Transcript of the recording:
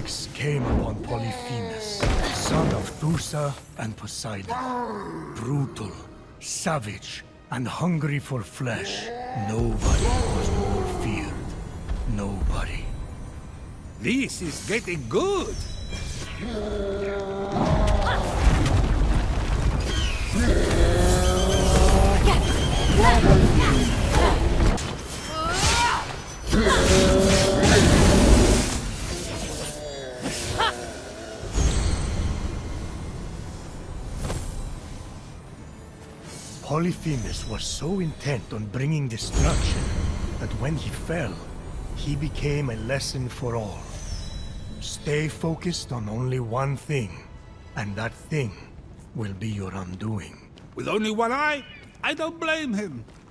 plagues came upon Polyphemus, son of Theusa and Poseidon. Brutal, savage, and hungry for flesh. Nobody was more feared. Nobody. This is getting good! Polyphemus was so intent on bringing destruction that when he fell, he became a lesson for all. Stay focused on only one thing, and that thing will be your undoing. With only one eye? I don't blame him.